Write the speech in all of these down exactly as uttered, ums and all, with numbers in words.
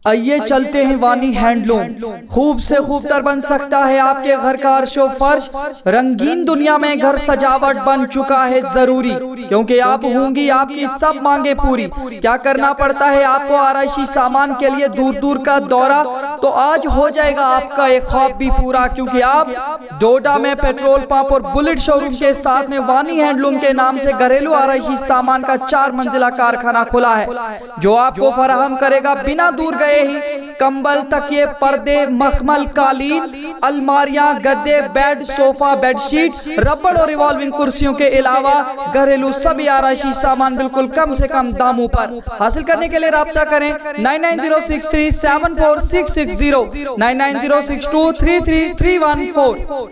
आइए चलते हैं वानी हैंडलूम। खूब से खूब तर बन सकता है आपके घर का अर्शो फर्श। रंगीन दुनिया में घर सजावट बन चुका है जरूरी, क्योंकि आप होंगी आपकी सब मांगे पूरी। क्या करना पड़ता है आपको आराइशी सामान के लिए दूर दूर का दौरा, तो आज हो जाएगा आपका एक ख्वाब भी पूरा, क्योंकि आप डोडा में पेट्रोल पंप और बुलेट शोरूम के साथ में वानी हैंडलूम के नाम से घरेलू आराइशी सामान का चार मंजिला कारखाना खुला है, जो आपको फराहम करेगा बिना दूर गए ही कंबल, तकिए, पर्दे, मखमल, कालीन, अलमारियां, गद्दे, बेड, सोफा, बेडशीट, रबड़ और रिवॉल्विंग कुर्सियों के अलावा घरेलू सभी आराइशी सामान बिल्कुल कम से कम दामों पर। हासिल करने के लिए राब्ता करें nine nine zero six three seven four six six zero, nine nine zero six two three three three one four.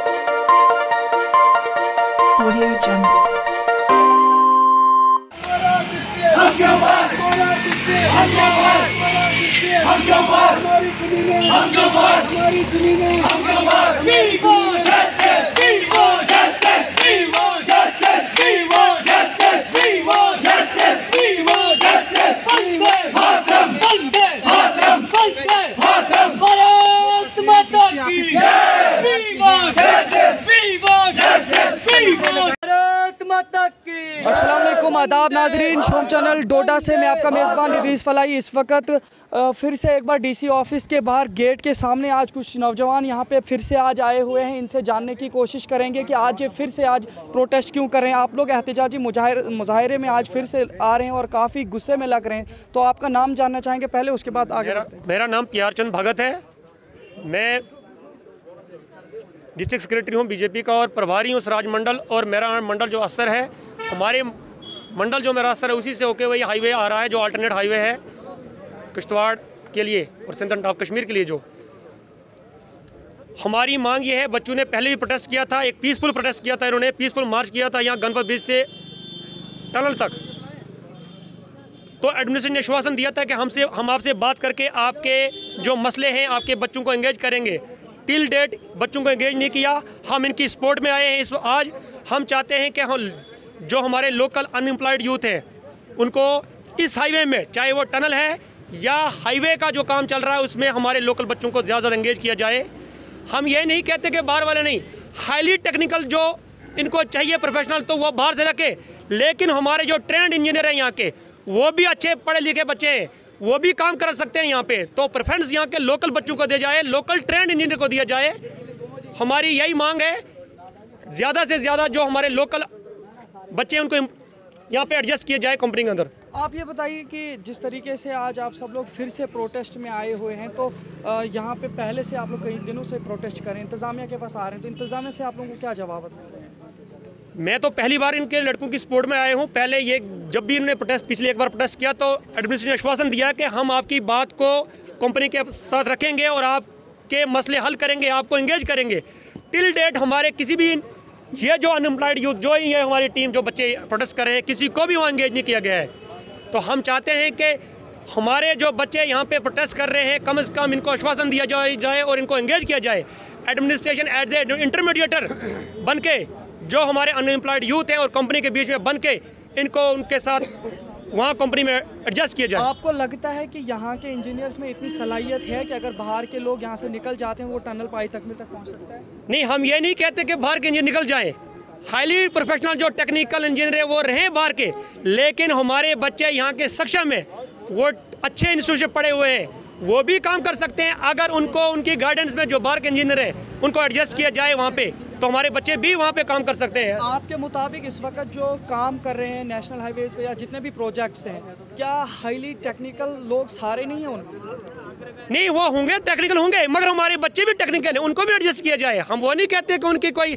हम क्यों मार, हमारी ज़मीनें, हम क्यों मार, हमारी ज़मीनें, हम क्यों मार। We want justice, we want justice, we want justice, we want justice, we want justice, we want justice। Vande Mataram, Vande Mataram, Vande Mataram, Bharat माता की जय। We want justice, we want justice, we want Bharat माता की। अस्सलाम वालेकुम, आदाब नाजरीन। शोम चैनल डोडा से मैं आपका मेज़बान इदरीस फलाई। इस वक्त फिर से एक बार डीसी ऑफिस के बाहर गेट के सामने आज कुछ नौजवान यहाँ पे फिर से आज आए हुए हैं। इनसे जानने की कोशिश करेंगे कि आज ये फिर से आज प्रोटेस्ट क्यों कर रहे हैं। आप लोग एहतजाजी मुजाहिरे में आज फिर से आ रहे हैं और काफ़ी गुस्से में लग रहे हैं, तो आपका नाम जानना चाहेंगे पहले, उसके बाद आगे। मेरा, मेरा नाम प्यार चंद भगत है। मैं डिस्ट्रिक्ट सेक्रेटरी हूँ बीजेपी का और प्रभारी हूँ सराज मंडल। और मेरा मंडल जो असर है, हमारे मंडल जो मेरा असर है उसी से होके हुए हाईवे आ रहा है, जो अल्टरनेट हाईवे है किश्तवाड़ के लिए और सेंट्रल टॉप कश्मीर के लिए। जो हमारी मांग ये है, बच्चों ने पहले भी प्रोटेस्ट किया था, एक पीसफुल प्रोटेस्ट किया था, इन्होंने पीसफुल मार्च किया था यहाँ गणपत ब्रिज से टनल तक। तो एडमिनिस्ट्रेशन ने आश्वासन दिया था कि हमसे हम आपसे बात करके आपके जो मसले हैं, आपके बच्चों को एंगेज करेंगे। टिल डेट बच्चों को एंगेज नहीं किया। हम इनकी सपोर्ट में आए हैं। इस आज हम चाहते हैं कि हम जो हमारे लोकल अनएम्प्लॉयड यूथ हैं उनको इस हाईवे में, चाहे वो टनल है या हाईवे का जो काम चल रहा है, उसमें हमारे लोकल बच्चों को ज़्यादा ज़्यादा एंगेज किया जाए। हम ये नहीं कहते कि बाहर वाले नहीं, हाईली टेक्निकल जो इनको चाहिए प्रोफेशनल, तो वो बाहर से रखे, लेकिन हमारे जो ट्रेंड इंजीनियर हैं यहाँ के, वो भी अच्छे पढ़े लिखे बच्चे हैं, वो भी काम कर सकते हैं यहाँ पे। तो प्रेफरेंस यहाँ के लोकल बच्चों को दिया जाए, लोकल ट्रेंड इंजीनियर को दिया जाए। हमारी यही मांग है, ज़्यादा से ज़्यादा जो हमारे लोकल बच्चे हैं उनको यहाँ पे एडजस्ट किए जाए कंपनी के अंदर। आप ये बताइए कि जिस तरीके से आज आप सब लोग फिर से प्रोटेस्ट में आए हुए हैं, तो यहाँ पे पहले से आप लोग कई दिनों से प्रोटेस्ट करें, इंतज़ामिया के पास आ रहे हैं, तो इंतज़ामिया से आप लोगों को क्या जवाब दे रहे हैं? मैं तो पहली बार इनके लड़कों की सपोर्ट में आया हूँ। पहले ये जब भी इन्होंने प्रोटेस्ट पिछले एक बार प्रोटेस्ट किया तो एडमिनिस्ट्रेशन ने आश्वासन दिया कि हम आपकी बात को कंपनी के साथ रखेंगे और आपके मसले हल करेंगे, आपको इंगेज करेंगे। टिल डेट हमारे किसी भी ये जो अनएम्प्लॉयड यूथ जो ही है, हमारी टीम जो बच्चे प्रोटेस्ट कर रहे हैं, किसी को भी वहाँ इंगेज नहीं किया गया है। तो हम चाहते हैं कि हमारे जो बच्चे यहाँ पे प्रोटेस्ट कर रहे हैं, कम से कम इनको आश्वासन दिया जाए जाए और इनको एंगेज किया जाए। एडमिनिस्ट्रेशन एज ए इंटरमीडिएटर बन के जो हमारे अनएम्प्लॉयड यूथ हैं और कंपनी के बीच में बन के इनको उनके साथ वहाँ कंपनी में एडजस्ट किया जाए। आपको लगता है कि यहाँ के इंजीनियर्स में इतनी सलाहियत है कि अगर बाहर के लोग यहाँ से निकल जाते हैं वो टनल पाई तक में तक पहुँच सकता है? नहीं, हम ये नहीं कहते कि बाहर के इंजीनियर निकल जाएँ। हाईली प्रोफेशनल जो टेक्निकल इंजीनियर है वो रहें बाहर के, लेकिन हमारे बच्चे यहाँ के सक्षम में, वो अच्छे इंस्टीट्यूट से पढ़े हुए हैं, वो भी काम कर सकते हैं। अगर उनको उनकी गाइडेंस में जो बाहर के इंजीनियर है उनको एडजस्ट किया जाए वहाँ पे, तो हमारे बच्चे भी वहाँ पे काम कर सकते हैं। आपके मुताबिक इस वक्त जो काम कर रहे हैं नेशनल हाईवेज पे या जितने भी प्रोजेक्ट्स हैं, क्या हाईली टेक्निकल लोग सारे नहीं हैं उनके? नहीं, वो होंगे, टेक्निकल होंगे, मगर हमारे बच्चे भी टेक्निकल हैं, उनको भी एडजस्ट किया जाए। हम वो नहीं कहते कि उनकी कोई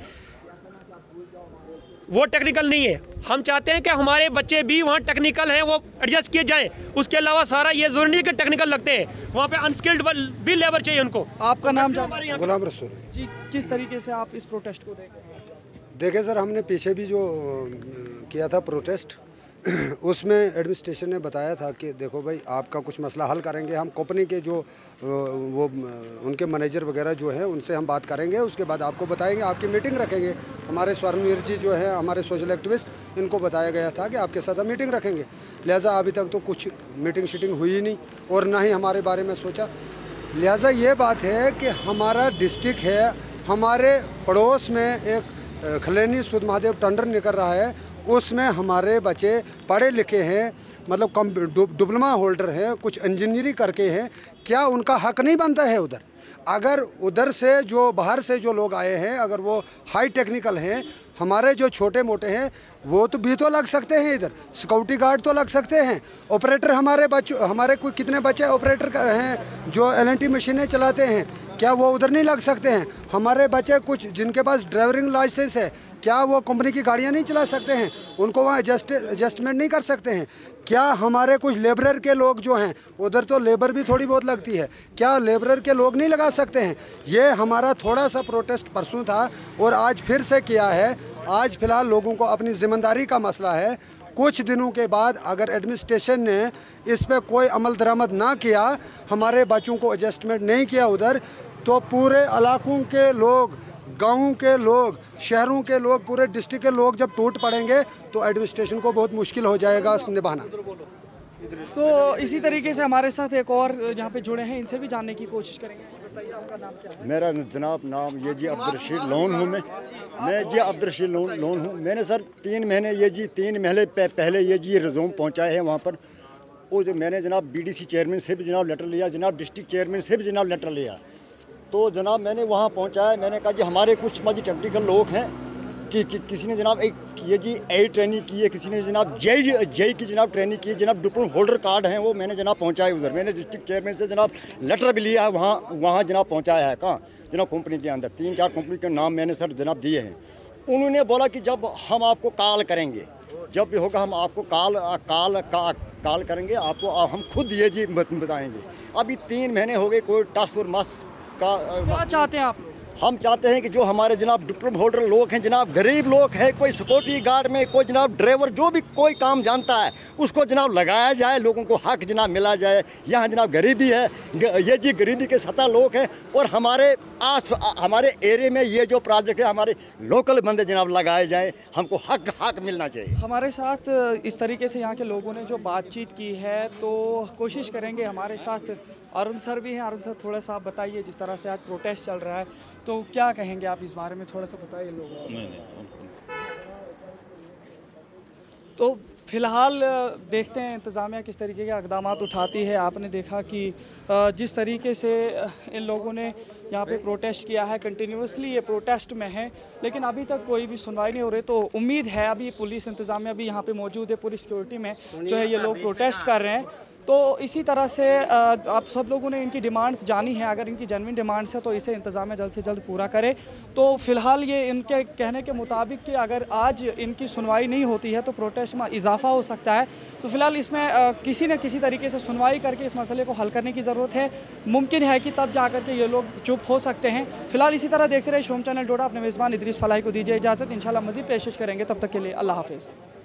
वो टेक्निकल नहीं है। हम चाहते हैं कि हमारे बच्चे भी वहाँ टेक्निकल हैं, वो एडजस्ट किए जाएं। उसके अलावा सारा ये जरूरी नहीं है कि टेक्निकल लगते हैं, वहाँ पे अनस्किल्ड भी लेबर चाहिए उनको। आपका नाम गुलाम रसूल जी, किस तरीके से आप इस प्रोटेस्ट को देख रहे हैं? देखे सर, हमने पीछे भी जो किया था प्रोटेस्ट, उसमें एडमिनिस्ट्रेशन ने बताया था कि देखो भाई आपका कुछ मसला हल करेंगे, हम कंपनी के जो वो उनके मैनेजर वगैरह जो हैं उनसे हम बात करेंगे, उसके बाद आपको बताएंगे, आपकी मीटिंग रखेंगे। हमारे स्वर्णवीर जी जो है हमारे सोशल एक्टिविस्ट, इनको बताया गया था कि आपके साथ हम मीटिंग रखेंगे। लिहाजा अभी तक तो कुछ मीटिंग शीटिंग हुई नहीं और ना ही हमारे बारे में सोचा। लिहाजा ये बात है कि हमारा डिस्ट्रिक्ट है, हमारे पड़ोस में एक खलैनी सुध महादेव टेंडर निकल रहा है, उसमें हमारे बच्चे पढ़े लिखे हैं, मतलब कम डिप्लोमा होल्डर हैं, कुछ इंजीनियरिंग करके हैं, क्या उनका हक नहीं बनता है उधर? अगर उधर से जो बाहर से जो लोग आए हैं अगर वो हाई टेक्निकल हैं, हमारे जो छोटे मोटे हैं वो तो भी तो लग सकते हैं, इधर सिक्योरिटी गार्ड तो लग सकते हैं, ऑपरेटर हमारे बच्चों हमारे कोई कितने बच्चे ऑपरेटर हैं जो एल एन टी मशीनें चलाते हैं, क्या वो उधर नहीं लग सकते हैं? हमारे बच्चे कुछ जिनके पास ड्राइविंग लाइसेंस है, क्या वो कंपनी की गाड़ियां नहीं चला सकते हैं? उनको वहाँ एडजस्ट एडजस्टमेंट नहीं कर सकते हैं? क्या हमारे कुछ लेबरर के लोग जो हैं उधर तो लेबर भी थोड़ी बहुत लगती है, क्या लेबरर के लोग नहीं लगा सकते हैं? ये हमारा थोड़ा सा प्रोटेस्ट परसों था और आज फिर से किया है। आज फ़िलहाल लोगों को अपनी ज़िम्मेदारी का मसला है। कुछ दिनों के बाद अगर एडमिनिस्ट्रेशन ने इस पर कोई अमल दरामद ना किया, हमारे बच्चों को एडजस्टमेंट नहीं किया उधर, तो पूरे इलाकों के लोग, गाँव के लोग, शहरों के लोग, पूरे डिस्ट्रिक्ट के लोग जब टूट पड़ेंगे तो एडमिनिस्ट्रेशन को बहुत मुश्किल हो जाएगा निभाना। तो इसी तरीके से हमारे साथ एक और यहाँ पे जुड़े हैं, इनसे भी जानने की कोशिश करेंगे। बताइए आपका नाम क्या है? मेरा जनाब नाम ये जी अब्दुल रशीद लोन हूँ मैं मैं जी अब्दुल रशीद लोन लोन हूँ। मैंने सर तीन महीने ये जी तीन महीने पहले ये जी रिज्यूम पहुँचाए हैं वहाँ पर। वो जो मैंने जनाब बी डी सी चेयरमैन से भी जनाब लेटर लिया, जनाब डिस्ट्रिक्ट चेयरमैन से भी जनाब लेटर लिया। तो जनाब मैंने वहाँ पहुँचाया, मैंने कहा जी हमारे कुछ मजी टेक्निकल लोग हैं कि, कि किसी ने जनाब एक ये जी ए ट्रेनिंग की है, किसी ने जनाब जे जे की जनाब ट्रेनिंग की है, जनाब डिप्लोमा होल्डर कार्ड हैं वो मैंने जनाब पहुँचाए उधर। मैंने डिस्ट्रिक्ट चेयरमैन से जनाब लेटर भी लिया है, वहाँ वहाँ जनाब पहुँचाया है। कहाँ जनाब कंपनी के अंदर तीन चार कंपनी के नाम मैंने सर जनाब दिए हैं। उन्होंने बोला कि जब हम आपको कॉल करेंगे, जब भी होगा हम आपको कॉल कॉल कॉल करेंगे, आपको हम खुद ये जी बताएँगे। अभी तीन महीने हो गए, कोई टास्क फोर्स मास का क्या चाहते हैं आप? हम चाहते हैं कि जो हमारे जनाब डिप्लोमा होल्डर लोग हैं, जनाब गरीब लोग हैं, कोई सिक्योरिटी गार्ड में, कोई जनाब ड्राइवर, जो भी कोई काम जानता है उसको जनाब लगाया जाए, लोगों को हक जनाब मिला जाए। यहाँ जनाब गरीबी है, ये जी गरीबी के सतह लोग हैं और हमारे आस हमारे एरिया में ये जो प्रोजेक्ट है हमारे लोकल बंदे जनाब लगाए जाए, हमको हक हक मिलना चाहिए। हमारे साथ इस तरीके से यहाँ के लोगों ने जो बातचीत की है, तो कोशिश करेंगे। हमारे साथ अरुण सर भी हैं। अरुण सर, थोड़ा सा आप बताइए, जिस तरह से आज प्रोटेस्ट चल रहा है तो क्या कहेंगे आप इस बारे में, थोड़ा सा बताइए लोगों को। तो फ़िलहाल देखते हैं इंतज़ामिया किस तरीके के इक़दाम उठाती है। आपने देखा कि जिस तरीके से इन लोगों ने यहाँ पे प्रोटेस्ट किया है, कंटिन्यूसली ये प्रोटेस्ट में है, लेकिन अभी तक कोई भी सुनवाई नहीं हो रही। तो उम्मीद है, अभी पुलिस इंतज़ामिया भी यहाँ पे मौजूद है, पूरी सिक्योरिटी में जो है ये लोग प्रोटेस्ट कर रहे हैं। तो इसी तरह से आप सब लोगों ने इनकी डिमांड्स जानी है। अगर इनकी जेन्युइन डिमांड्स है तो इसे इंतज़ामिया जल्द से जल्द पूरा करे। तो फ़िलहाल ये इनके कहने के मुताबिक कि अगर आज इनकी सुनवाई नहीं होती है तो प्रोटेस्ट में इजाफा हो सकता है। तो फ़िलहाल इसमें किसी न किसी तरीके से सुनवाई करके इस मसले को हल करने की ज़रूरत है। मुमकिन है कि तब जा कर के ये लोग चुप हो सकते हैं। फ़िलहाल इसी तरह देखते रहे शोम चैनल डोडा। अपने मेज़बान इदरीस फलाही को दीजिए इजाज़त। इंशाल्लाह मज़ीद पेशकश करेंगे, तब तक के लिए अल्लाह हाफ़िज़।